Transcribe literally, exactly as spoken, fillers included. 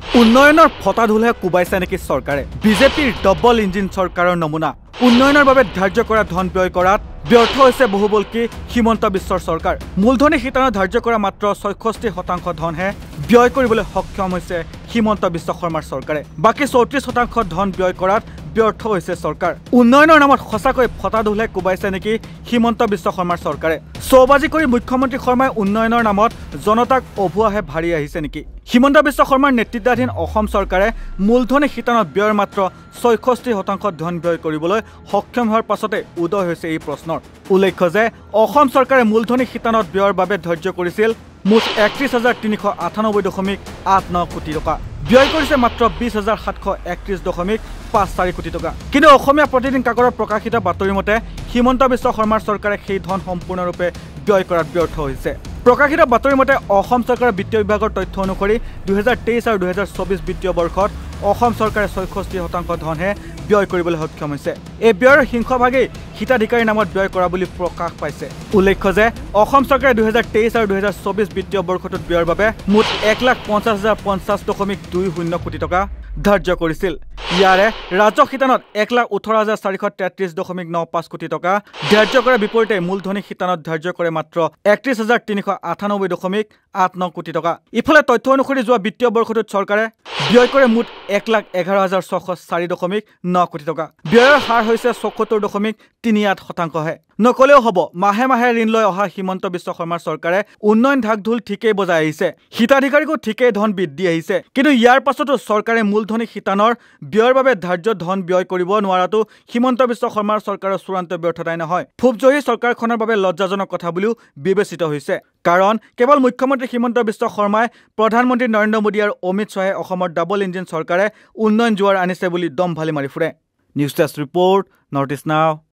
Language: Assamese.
উন্নয়নৰ ফটাঢোলহে কোবাইছে নেকি চৰকাৰে বিজেপিৰ ডবল ইঞ্জিন চৰকাৰৰ নমুনা উন্নয়নৰ বাবে ধাৰ্য কৰা ধন ব্যয় কৰাত ব্যৰ্থ হৈছে বহুবলকি হিমন্ত বিশ্বৰ চৰকাৰ মূলধনী শিতানত ধাৰ্য কৰা মাত্ৰ ছয়ষষ্ঠি শতাংশ ধনহে ব্যয় কৰিবলৈ সক্ষম হৈছে হিমন্ত বিশ্ব শৰ্মাৰ চৰকাৰে বাকি চৌত্ৰিশ শতাংশ ধন ব্যয় কৰাত ব্যৰ্থ হৈছে চৰকাৰ উন্নয়নৰ নামত সঁচাকৈ ফটাঢোলহে কোবাইছে নেকি হিমন্ত বিশ্ব শৰ্মাৰ চৰকাৰে চৌবাজি কৰি মুখ্যমন্ত্ৰী শৰ্মাই উন্নয়নৰ নামত জনতাক অভুৱাহে ভাৰি আহিছে নেকি হিমন্ত বিশ্ব শৰ্মাৰ নেতৃত্বাধীন অসম চৰকাৰে মূলধনী শিতানত ব্যয়ৰ মাত্ৰ ছয়ষষ্ঠি শতাংশ ধন ব্যয় কৰিবলৈ সক্ষম হোৱাৰ পাছতে উদয় হৈছে এই প্ৰশ্নৰ উল্লেখ্য যে অসম চৰকাৰে মূলধনী শিতানত ব্যয়ৰ বাবে ধাৰ্য কৰিছিল মুঠ একত্ৰিশ হাজাৰ তিনিশ আঠানব্বৈ দশমিক আঠ ন কোটি টকা ব্যয় কৰিছে মাত্ৰ বিশ হাজাৰ সাতশ একত্ৰিশ দশমিক পাঁচ চাৰি কোটি টকা কিন্তু অসমীয়া প্ৰতিদিন কাকতত প্ৰকাশিত বাতৰি মতে হিমন্ত বিশ্ব শৰ্মাৰ চৰকাৰে সেই ধন সম্পূৰ্ণৰূপে ব্যয় কৰাত ব্যৰ্থ হৈছে প্ৰকাশিত বাতৰি মতে অসম চৰকাৰৰ বিত্তীয় বিভাগৰ তথ্য অনুসৰি দুহেজাৰ তেইছ আৰু দুহেজাৰ চৌবিশ বিত্তীয় বৰ্ষত অসম চৰকাৰে ছয়ষষ্ঠি শতাংশ ধনহে ব্যয় কৰিবলৈ সক্ষম হৈছে এই ব্যয়ৰ সিংহভাগেই হিতাধিকাৰীৰ নামত ব্যয় কৰা বুলি প্ৰকাশ পাইছে উল্লেখ্য যে অসম চৰকাৰে দুহেজাৰ তেইছ আৰু দুহেজাৰ চৌবিশ বিত্তীয় বৰ্ষটোত ব্যয়ৰ বাবে মুঠ এক লাখ পঞ্চাছ হাজাৰ পঞ্চাছ দশমিক দুই শূন্য কোটি টকা ধাৰ্য কৰিছিল ইয়াৰে ৰাজহ শিতানত এক লাখ ওঠৰ হাজাৰ চাৰিশ তেত্ৰিশ দশমিক ন পাঁচ কোটি টকা ধাৰ্য কৰাৰ বিপৰীতে মূলধনী শিতানত ধাৰ্য কৰে মাত্ৰ একত্ৰিশ হাজাৰ তিনিশ আঠানব্বৈ দশমিক আঠ ন কোটি টকা ইফালে তথ্য অনুসৰি যোৱা বিত্তীয় বৰ্ষটোত চৰকাৰে ব্যয় কৰে মুঠ এক লাখ এঘাৰ হাজাৰ ছশ চাৰি দশমিক ন কোটি টকা ব্যয়ৰ হাৰ হৈছে চৌসত্তৰ দশমিক তিনি আঠ শতাংশহে নকলেও হ'ব মাহে মাহে ঋণ লৈ অহা হিমন্ত বিশ্ব শৰ্মাৰ চৰকাৰে উন্নয়ন ঢাকঢোল ঠিকেই বজাই আহিছে হিতাধিকাৰীকো ঠিকেই ধন বৃদ্ধি আহিছে কিন্তু ইয়াৰ পাছতো চৰকাৰে মূলধনী শিতানৰ ব্যয়ৰ বাবে ধাৰ্য ধন ব্যয় কৰিব নোৱাৰাটো হিমন্ত বিশ্ব শৰ্মাৰ চৰকাৰৰ চূড়ান্ত ব্যৰ্থতাই নহয় ফুপজহী চৰকাৰখনৰ বাবে লজ্জাজনক কথা বুলিও বিবেচিত হৈছে কাৰণ কেৱল মুখ্যমন্ত্ৰী হিমন্ত বিশ্ব শৰ্মাই প্ৰধানমন্ত্ৰী নৰেন্দ্ৰ মোদী আৰু অমিত শ্বাহে অসমৰ ডাবল ইঞ্জিন চৰকাৰে উন্নয়ন জোৱাৰ আনিছে বুলি দম ভালি মাৰি ফুৰে news desk report North East নাও।